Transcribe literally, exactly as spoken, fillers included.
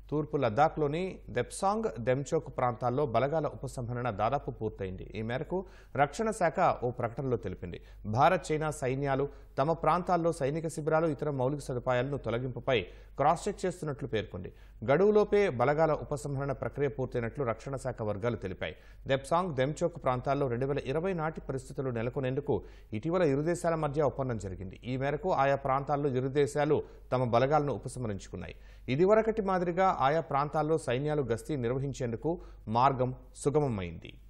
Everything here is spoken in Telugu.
తూర్పు లద్దాఖ్లోని దెప్సాంగ్ దెమ్చోక్ ప్రాంతాల్లో బలగాల ఉపసంహరణ దాదాపు పూర్తయింది. ఈ మేరకు రక్షణ శాఖ ఓ ప్రకటనలో తెలిపింది. భారత్ చైనా సైన్యాలు తమ ప్రాంతాల్లో సైనిక శిబిరాలు ఇతర మౌలిక సదుపాయాలను తొలగింపుపై క్రాస్ చెక్ చేస్తున్నట్లు పేర్కొంది. గడువులోపే బలగాల ఉపసంహరణ ప్రక్రియ పూర్తయినట్లు రక్షణ శాఖ వర్గాలు తెలిపాయి. దెప్సాంగ్ దెమ్చోక్ ప్రాంతాల్లో రెండు వేల ఇరవై నాటి పరిస్థితులు నెలకొనేందుకు ఇటీవల ఇరు దేశాల మధ్య ఒప్పందం జరిగింది. ఈ మేరకు ఆయా ప్రాంతాల్లో ఇరు దేశాలు తమ బలగాలను ఉపసంహరించుకున్నాయి. ఇదివరకటి మాదిరిగా ఆయా ప్రాంతాల్లో సైన్యాలు గస్తీ నిర్వహించేందుకు మార్గం సుగమమైంది.